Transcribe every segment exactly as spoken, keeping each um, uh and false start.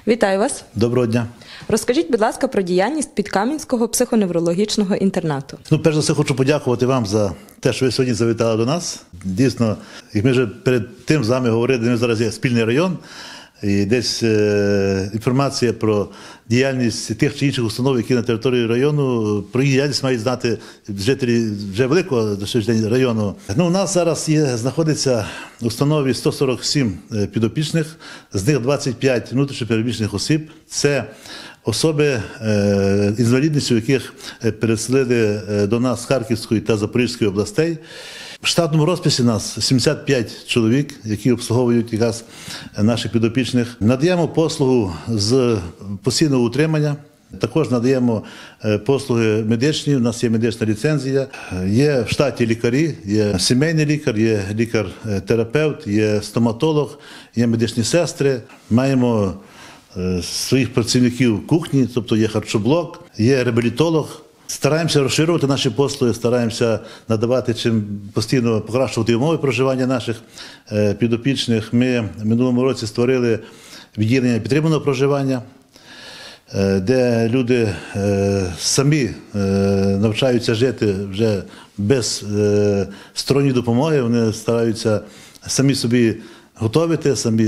Вітаю вас. Доброго дня. Розкажіть, будь ласка, про діяльність Підкам'янського психоневрологічного інтернату. Ну, перш за все, хочу подякувати вам за те, що ви сьогодні завітали до нас. Дійсно, як ми вже перед тим з вами говорили, ми зараз є спільний район, і десь е, інформація про діяльність тих чи інших установ, які на території району, про їх діяльність мають знати жителі вже великого району. Ну, у нас зараз є, знаходиться в установі сто сорок сім підопічних, з них двадцять п'ять внутрішньопереміщених осіб. Це особи, е, інвалідністю яких переселили до нас з Харківської та Запорізької областей. В штатному розписі нас сімдесят п'ять чоловік, які обслуговують якраз наших підопічних. Надаємо послугу з постійного утримання, також надаємо послуги медичні, у нас є медична ліцензія, є в штаті лікарі, є сімейний лікар, є лікар-терапевт, є стоматолог, є медичні сестри, маємо своїх працівників кухні, тобто є харчоблок, є реабілітолог. Стараємося розширювати наші послуги, стараємося надавати, чим постійно покращувати умови проживання наших підопічних. Ми в минулому році створили відділення підтриманого проживання, де люди самі навчаються жити вже без сторонньої допомоги, вони стараються самі собі готувати, самі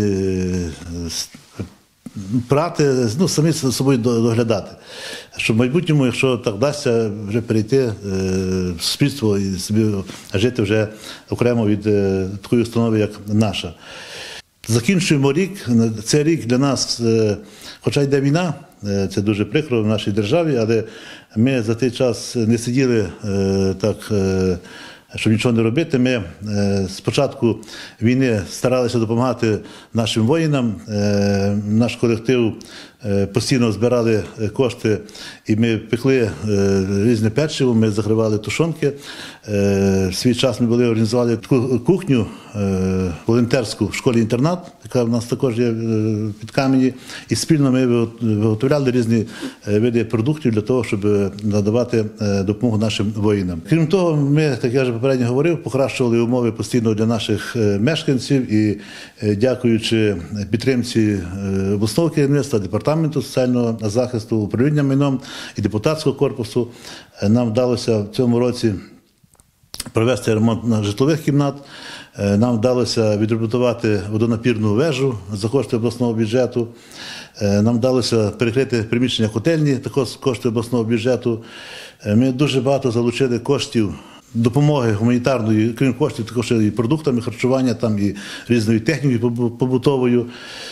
прати, ну, самі з собою доглядати. Щоб в майбутньому, якщо так вдасться, вже перейти е, в суспільство і собі жити вже окремо від е, такої установи, як наша. Закінчуємо рік. Цей рік для нас, е, хоча йде війна, е, це дуже прикро в нашій державі, але ми за той час не сиділи е, так, е, щоб нічого не робити. Ми е, з початку війни старалися допомагати нашим воїнам. Е, наш колектив е, постійно збирали кошти, і ми пекли е, різне печиво, ми закривали тушонки. Е, в свій час ми були організували таку кухню е, волонтерську в школі-інтернат, яка в нас також є е, під Кам'яні. І спільно ми виготовляли різні е, види продуктів для того, щоб надавати е, допомогу нашим воїнам. Крім того, ми, так я вже попередньо говорив, покращували умови постійно для наших мешканців і, дякуючи підтримці обласного керівництва, департаменту соціального захисту, управління майном і депутатського корпусу, нам вдалося в цьому році провести ремонт житлових кімнат, нам вдалося відремонтувати водонапірну вежу за кошти обласного бюджету, нам вдалося перекрити приміщення котельні, також з коштів обласного бюджету. Ми дуже багато залучили коштів допомоги гуманітарної, крім коштів, також і продуктами харчування, там і різною технікою побутовою.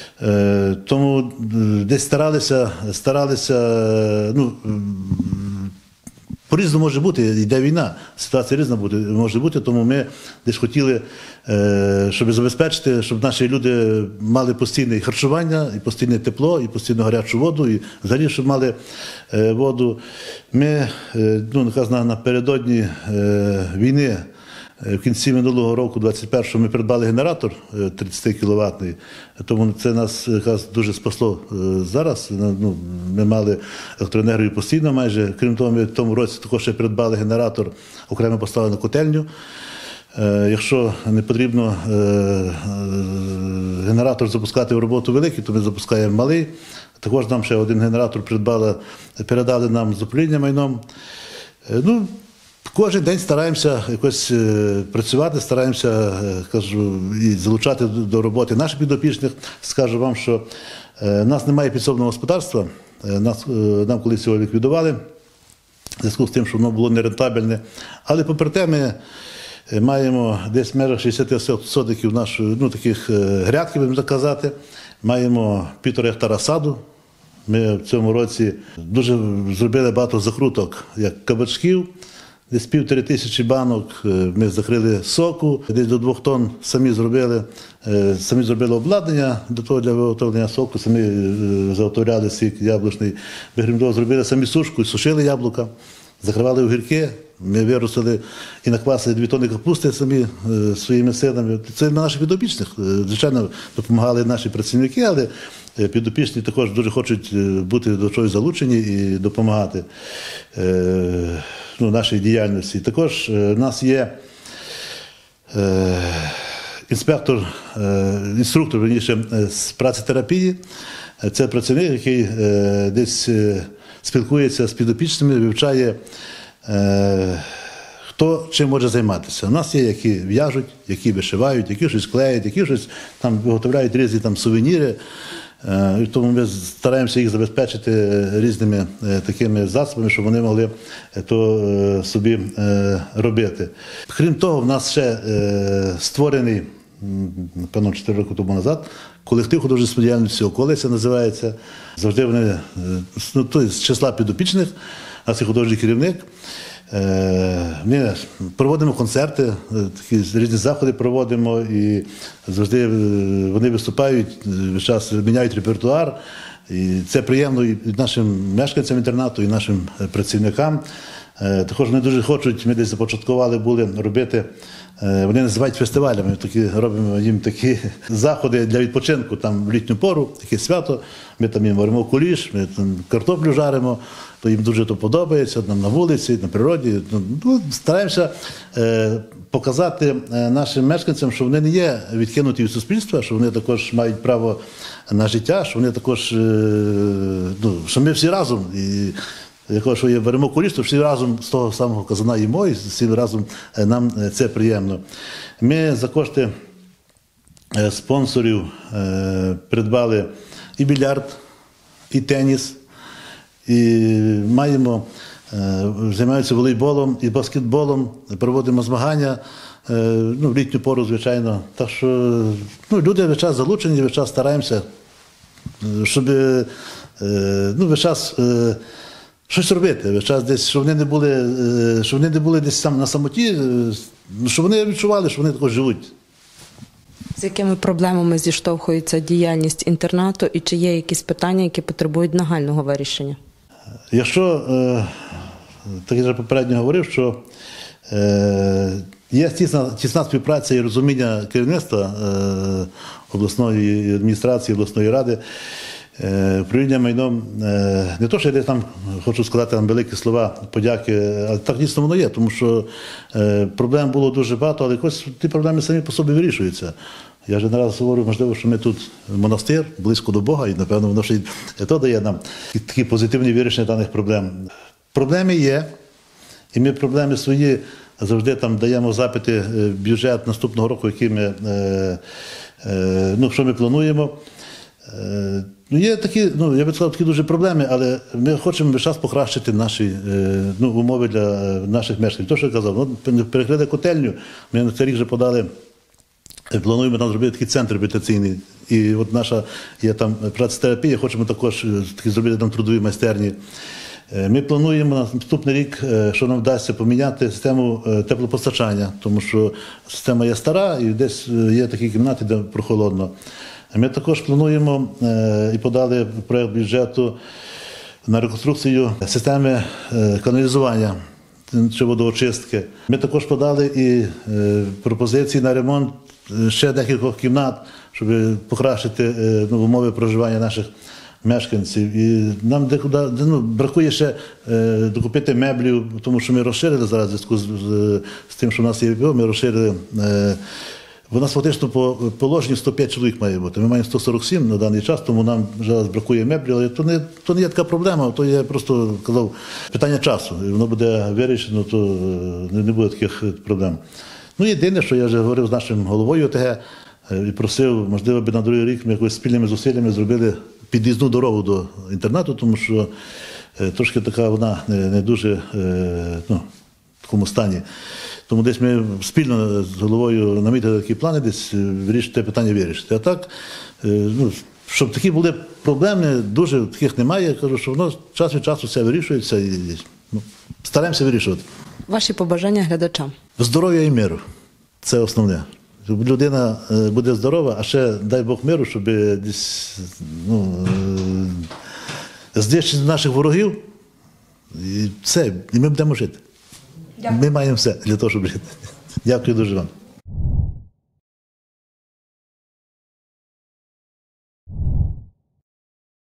Тому десь старалися, старалися, ну, по-різному може бути, йде війна, ситуація різна буде, може бути, тому ми десь хотіли, щоб забезпечити, щоб наші люди мали постійне харчування, і постійне тепло, і постійну гарячу воду, і взагалі, щоб мали воду. Ми, ну, напередодні війни, в кінці минулого року, двадцять першого, ми придбали генератор тридцять кіловатний, тому це нас якраз дуже спасло зараз. Ну, ми мали електроенергію постійно майже. Крім того, ми в тому році також ще придбали генератор, окремо поставили на котельню. Якщо не потрібно генератор запускати в роботу великий, то ми запускаємо малий. Також нам ще один генератор придбали, передали нам з управління майном. Ну, кожен день стараємося якось працювати, стараємося, кажу, і залучати до роботи наших підопічних. Скажу вам, що в нас немає підсобного господарства, нас, нам колись його ліквідували, в зв'язку з тим, що воно було нерентабельне. Але попри те ми маємо десь в межах шістдесят сотиків нашої, ну, таких грядків, будемо так казати, маємо півтора гектара саду. Ми в цьому році дуже зробили багато закруток, як кабачків, десь півтори тисячі банок, ми закрили соку, десь до двох тонн самі зробили, самі зробили обладнання для того, для виготовлення соку, самі заготовляли сік яблучний. Ми, крім того, зробили самі сушку, сушили яблука, закривали огірки, ми виростили і наквасили дві тонни капусти самі своїми силами. Це на наших підопічних. Звичайно, допомагали наші працівники, але підопічні також дуже хочуть бути до чогось залучені і допомагати, ну, нашій діяльності. Також у нас є інспектор, е, інструктор верніше, е, з працетерапії. Е, Це працівник, який е, десь е, спілкується з підопічними, вивчає, е, хто чим може займатися. У нас є, які в'яжуть, які вишивають, які щось клеять, які щось там виготовляють різні там сувеніри. Е, і тому ми стараємося їх забезпечити різними е, такими засобами, щоб вони могли е, то е, собі е, робити. Крім того, в нас ще е, створений, м, напевно, чотири роки тому назад, колектив художньої спеціальності «Околиця» називається. Завжди вони е, ну, то, з числа підопічних, у нас є художній керівник. Е, Ми проводимо концерти, е, такі різні заходи проводимо, і завжди е, вони виступають, е, весь час міняють репертуар. І це приємно і нашим мешканцям інтернату, і нашим е, працівникам. Е, Також вони дуже хочуть, ми десь започаткували були робити, е, вони називають фестивалями, такі, робимо їм такі заходи для відпочинку там, в літню пору, таке свято. Ми там їм варимо куліш, ми там картоплю жаримо, то їм дуже то подобається, там, на вулиці, на природі. Ну, стараємося е, показати е, нашим мешканцям, що вони не є відкинуті від суспільства, що вони також мають право на життя, що вони також, е, ну, що ми всі разом. І, якщо є беремо куліш, то всі разом з того самого казана їмо, і всі разом е, нам це приємно. Ми за кошти е, спонсорів е, придбали і більярд, і теніс, і маємо, е, займаються волейболом і баскетболом, проводимо змагання, е, ну, в літню пору, звичайно. Так що ну, люди весь час залучені, весь час стараємося, щоб е, ну, весь час е, щось робити, весь час десь, щоб вони не були, е, щоб вони не були десь сам на самоті, е, щоб вони відчували, що вони також живуть. З якими проблемами зіштовхується діяльність інтернату і чи є якісь питання, які потребують нагального вирішення? Якщо, е, так я вже попередньо говорив, що е, є тісна, тісна співпраця і розуміння керівництва е, обласної адміністрації, обласної ради, е, управління майном, е, не то, що я десь там хочу сказати там великі слова подяки, але так дійсно воно є, тому що е, проблем було дуже багато, але якось ті проблеми самі по собі вирішуються. Я вже не раз говорю, можливо, що ми тут монастир, близько до Бога, і, напевно, воно ще й то дає нам такі позитивні вирішення даних проблем. Проблеми є, і ми проблеми свої завжди там даємо запити в бюджет наступного року, який ми, е, е, ну, що ми плануємо. Е, ну, є такі, ну, я би сказав, такі дуже проблеми, але ми хочемо весь час покращити наші е, ну, умови для наших мешканців. То, що я казав, ну, перекрили котельню, ми на цей рік вже подали. Плануємо там зробити такий центр реабілітаційний. І от наша є там працетерапія, хочемо також такі зробити там трудові майстерні. Ми плануємо на наступний рік, що нам вдасться поміняти систему теплопостачання, тому що система є стара і десь є такі кімнати, де прохолодно. Ми також плануємо і подали проєкт бюджету на реконструкцію системи каналізування чи водоочистки. Ми також подали і пропозиції на ремонт ще декількох кімнат, щоб покращити ну, умови проживання наших мешканців. І нам декуди, ну, бракує ще е, докупити меблів, тому що ми розширили зараз в зв'язку з, з, з тим, що в нас є ВПО, ми розширили. Е, у нас фактично по положенню сто п'ять чоловік має бути. Ми маємо сто сорок сім на даний час, тому нам зараз бракує меблів. Але то не, то не є така проблема, то є просто, казав, питання часу. І воно буде вирішено, то не, не буде таких проблем. Ну, єдине, що я вже говорив з нашим головою ОТГ і просив, можливо, би на другий рік ми якось спільними зусиллями зробили під'їзну дорогу до інтернату, тому що е, трошки така вона не, не дуже е, ну, в такому стані. Тому десь ми спільно з головою намітили такі плани, десь вирішити питання вирішити. А так, е, ну, щоб такі були проблеми, дуже таких немає. Я кажу, що воно час від часу все вирішується і ну, стараємося вирішувати. Ваші побажання глядачам? Здоров'я і миру. Це основне. Щоб людина буде здорова, а ще дай Бог миру, щоб десь ну, знищити наших ворогів. І все, і ми будемо жити. Дякую. Ми маємо все для того, щоб жити. Дякую дуже вам.